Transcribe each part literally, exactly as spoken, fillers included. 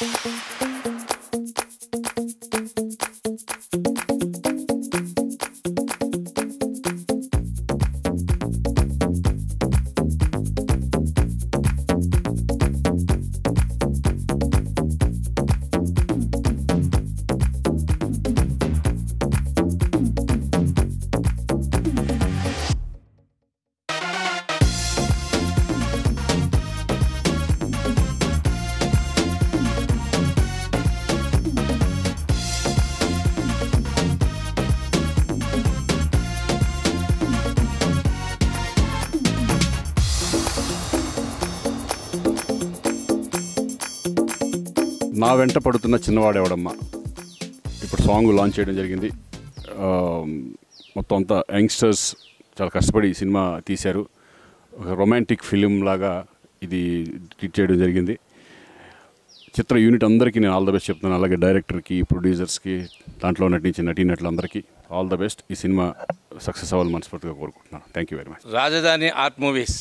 నా వెంట పడుతున్న చిన్నవాడెవడమ్మ ఇప్పుడు సాంగ్ లాంచ్ చేయడం జరిగింది. మొత్తం అంతా యంగ్స్టర్స్ చాలా కష్టపడి ఈ సినిమా తీశారు. ఒక రొమాంటిక్ ఫిలిం లాగా ఇది ట్రీట్ చేయడం జరిగింది. చిత్ర యూనిట్ అందరికీ నేను ఆల్ ద బెస్ట్ చెప్తున్నాను. అలాగే డైరెక్టర్కి, ప్రొడ్యూసర్స్కి, దాంట్లో నటించిన నటీనటులందరికీ ఆల్ ద బెస్ట్. ఈ సినిమా సక్సెస్ అవ్వాలని మనస్ఫూర్తిగా కోరుకుంటున్నాను. Thank you very much. Rajdhani art movies,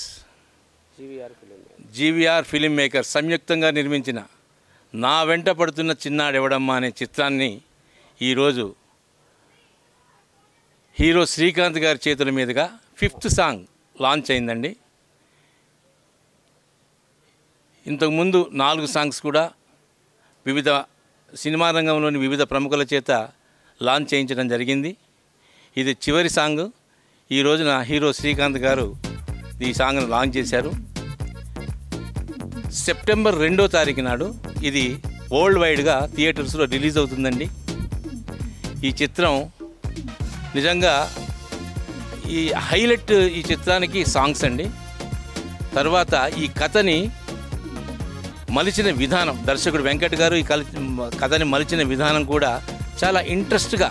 GVR film maker సంయుక్తంగా నిర్మించిన నా వెంట పడుతున్న చిన్నాడెవడమ్మా అనే చిత్రాన్ని ఈరోజు హీరో శ్రీకాంత్ గారి చేతుల మీదుగా ఫిఫ్త్ సాంగ్ లాంచ్ అయిందండి. ఇంతకుముందు నాలుగు సాంగ్స్ కూడా వివిధ సినిమా రంగంలోని వివిధ ప్రముఖుల చేత లాంచ్ చేయించడం జరిగింది. ఇది చివరి సాంగ్. ఈ రోజున హీరో శ్రీకాంత్ గారు ఈ సాంగ్ను లాంచ్ చేశారు. సెప్టెంబర్ రెండో తారీఖు నాడు ఇది వరల్డ్ వైడ్గా థియేటర్స్లో రిలీజ్ అవుతుందండి. ఈ చిత్రం నిజంగా ఈ హైలైట్ ఈ చిత్రానికి సాంగ్స్ అండి. తర్వాత ఈ కథని మలిచిన విధానం, దర్శకుడు వెంకట్ గారు ఈ కలి కథని మలిచిన విధానం కూడా చాలా ఇంట్రెస్ట్గా,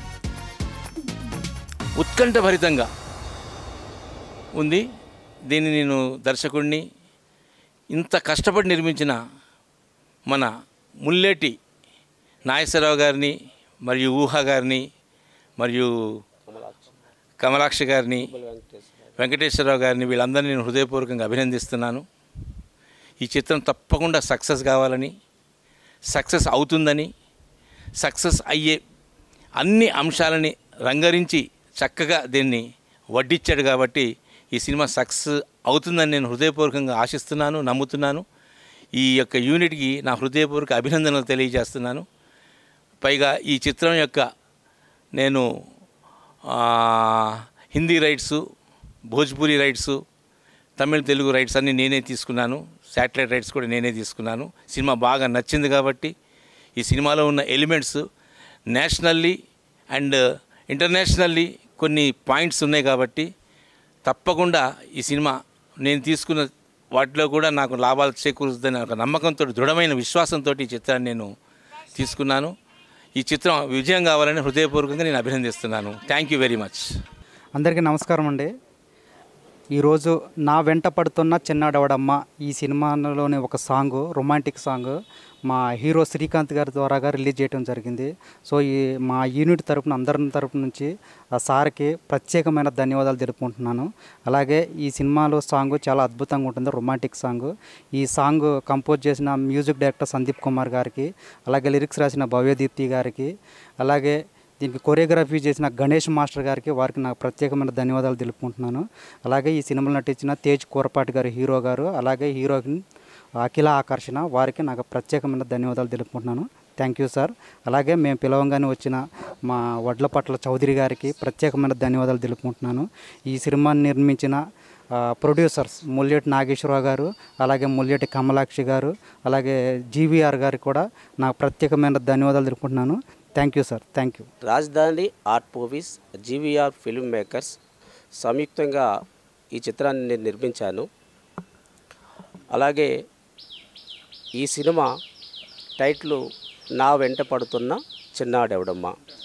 ఉత్కంఠభరితంగా ఉంది. దీన్ని నేను దర్శకుడిని, ఇంత కష్టపడి నిర్మించిన మన ముల్లేటి నాగేశ్వరరావు గారిని, మరియు ఊహా గారిని, మరియు కమలాక్షి గారిని, వెంకటేశ్వరరావు గారిని, వీళ్ళందరినీ నేను హృదయపూర్వకంగా అభినందిస్తున్నాను. ఈ చిత్రం తప్పకుండా సక్సెస్ కావాలని, సక్సెస్ అవుతుందని, సక్సెస్ అయ్యే అన్ని అంశాలని రంగరించి చక్కగా దీన్ని వడ్డించాడు. కాబట్టి ఈ సినిమా సక్సెస్ అవుతుందని నేను హృదయపూర్వకంగా ఆశిస్తున్నాను, నమ్ముతున్నాను. ఈ యొక్క యూనిట్కి నా హృదయపూర్వక అభినందనలు తెలియజేస్తున్నాను. పైగా ఈ చిత్రం యొక్క నేను Hindi rights, Bhojpuri rights, Tamil Telugu rights అన్నీ నేనే తీసుకున్నాను. శాటిలైట్ రైట్స్ కూడా నేనే తీసుకున్నాను. సినిమా బాగా నచ్చింది కాబట్టి ఈ సినిమాలో ఉన్న ఎలిమెంట్స్ నేషనల్లీ అండ్ ఇంటర్నేషనల్లీ కొన్ని పాయింట్స్ ఉన్నాయి కాబట్టి తప్పకుండా ఈ సినిమా నేను తీసుకున్న వాటిలో కూడా నాకు లాభాలు చేకూరుతుందని ఒక నమ్మకంతో, దృఢమైన విశ్వాసంతో ఈ చిత్రాన్ని నేను తీసుకున్నాను. ఈ చిత్రం విజయం కావాలని హృదయపూర్వకంగా నేను అభినందిస్తున్నాను. Thank you very much. అందరికీ నమస్కారం అండి. ఈరోజు నా వెంట పడుతున్న చిన్నాడెవడమ్మ ఈ సినిమాలోని ఒక సాంగ్, రొమాంటిక్ సాంగ్ మా హీరో శ్రీకాంత్ గారి ద్వారాగా రిలీజ్ చేయడం జరిగింది. సో ఈ మా యూనిట్ తరపున, అందరి తరపు నుంచి ఆ సార్కి ప్రత్యేకమైన ధన్యవాదాలు తెలుపుకుంటున్నాను. అలాగే ఈ సినిమాలో సాంగ్ చాలా అద్భుతంగా ఉంటుంది, రొమాంటిక్ సాంగ్. ఈ సాంగ్ కంపోజ్ చేసిన మ్యూజిక్ డైరెక్టర్ సందీప్ కుమార్ గారికి, అలాగే లిరిక్స్ రాసిన భవ్యదీప్తి గారికి, అలాగే దీనికి కొరియోగ్రఫీ చేసిన గణేష్ మాస్టర్ గారికి, వారికి నాకు ప్రత్యేకమైన ధన్యవాదాలు తెలుపుకుంటున్నాను. అలాగే ఈ సినిమాలో నటించిన తేజ్ కోరపాటి గారు హీరో గారు, అలాగే హీరోయిన్ అఖిల ఆకర్షణ, వారికి నాకు ప్రత్యేకమైన ధన్యవాదాలు తెలుపుకుంటున్నాను. Thank you sir. అలాగే మేము పిలవంగానే వచ్చిన మా వడ్లపట్ల చౌదరి గారికి ప్రత్యేకమైన ధన్యవాదాలు తెలుపుకుంటున్నాను. ఈ సినిమాని నిర్మించిన ప్రొడ్యూసర్స్ ముల్లేటి నాగేశ్వరరావు గారు, అలాగే ముల్లేటి కమలాక్షి గారు, అలాగే జీవీఆర్ గారికి కూడా నాకు ప్రత్యేకమైన ధన్యవాదాలు తెలుపుకుంటున్నాను. Thank you sir. Thank you. Rajadhani art movies, GVR film makers సంయుక్తంగా ఈ చిత్రాన్ని నేను నిర్మించాను. అలాగే ఈ సినిమా టైటిల్ నా వెంట పడుతున్న చిన్నాడెవడమ్మ.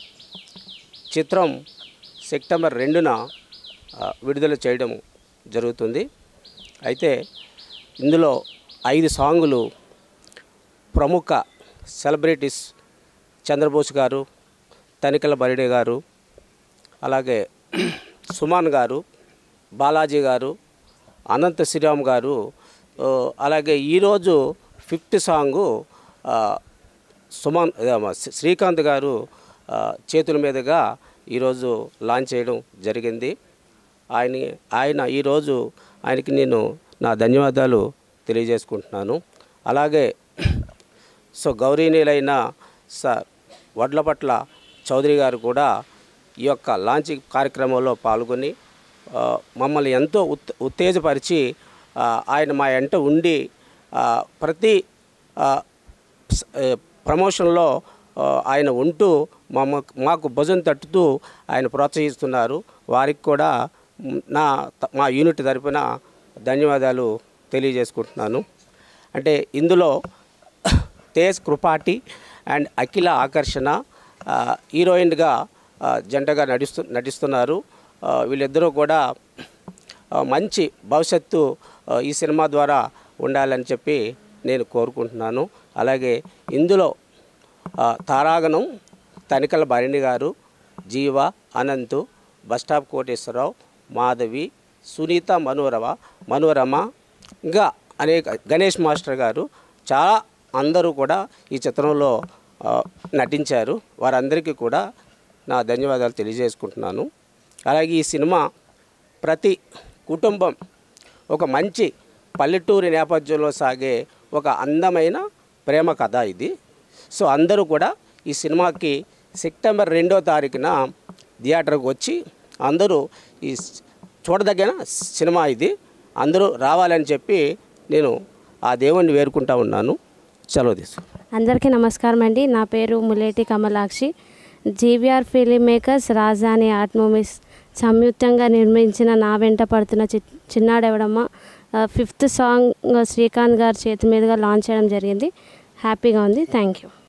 చిత్రం సెప్టెంబర్ రెండున విడుదల చేయడం జరుగుతుంది. అయితే ఇందులో ఐదు సాంగులు ప్రముఖ సెలబ్రిటీస్ చంద్రబోస్ గారు, తనికల బరిడే గారు, అలాగే సుమాన్ గారు, బాలాజీ గారు, అనంత శ్రీరామ్ గారు, అలాగే ఈరోజు ఫిఫ్త్ సాంగు సుమన్ శ్రీకాంత్ గారు చేతుల మీదుగా ఈరోజు లాంచ్ చేయడం జరిగింది. ఆయన ఆయన ఈరోజు ఆయనకి నేను నా ధన్యవాదాలు తెలియజేసుకుంటున్నాను. అలాగే సో గౌరవనీయులైన సార్ వడ్లపట్ల చౌదరి గారు కూడా ఈ యొక్క లాంచ్ కార్యక్రమంలో పాల్గొని మమ్మల్ని ఎంతో ఉత్ ఉత్తేజపరిచి ఆయన మా వెంట ఉండి ప్రతి ప్రమోషన్లో ఆయన ఉంటూ మమ్మ మాకు భుజం తట్టుతూ ఆయన ప్రోత్సహిస్తున్నారు. వారికి కూడా నా మా యూనిట్ తరపున ధన్యవాదాలు తెలియజేసుకుంటున్నాను. అంటే ఇందులో తేజ్ కృపాటి అండ్ అఖిల ఆకర్షణ హీరోయిన్గా జంటగా నడుస్తు నటిస్తున్నారు. వీళ్ళిద్దరూ కూడా మంచి భవిష్యత్తు ఈ సినిమా ద్వారా ఉండాలని చెప్పి నేను కోరుకుంటున్నాను. అలాగే ఇందులో తారాగణం తనికల భరణి గారు, జీవ, అనంతు, బస్టాప్ కోటేశ్వరరావు, మాధవి, సునీత, మనోరమ మనోరమ ఇంకా అనేక గణేష్ మాస్టర్ గారు చాలా అందరూ కూడా ఈ చిత్రంలో నటించారు. వారందరికీ కూడా నా ధన్యవాదాలు తెలియజేసుకుంటున్నాను. అలాగే ఈ సినిమా ప్రతి కుటుంబం ఒక మంచి పల్లెటూరి నేపథ్యంలో సాగే ఒక అందమైన ప్రేమ కథ ఇది. సో అందరూ కూడా ఈ సినిమాకి సెప్టెంబర్ రెండో తారీఖున థియేటర్కి వచ్చి అందరూ ఈ చూడదగిన సినిమా ఇది, అందరూ రావాలని చెప్పి నేను ఆ దేవుణ్ణి వేరుకుంటా ఉన్నాను. సెలవు తీసు. అందరికీ నమస్కారం అండి. నా పేరు Muleti Kamalakshi. GVR film makers, Rajadhani art movies సంయుక్తంగా నిర్మించిన నా వెంట పడుతున్న చి చిన్నాడెవడమ్మ ఫిఫ్త్ సాంగ్ శ్రీకాంత్ గారి చేతి మీదుగా లాంచ్ చేయడం జరిగింది. హ్యాపీగా ఉంది. Thank you.